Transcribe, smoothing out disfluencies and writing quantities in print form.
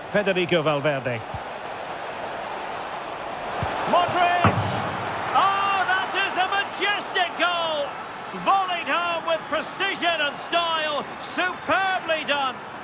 Federico Valverde. Modric! Oh, that is a majestic goal! Volleyed home with precision and style. Superbly done.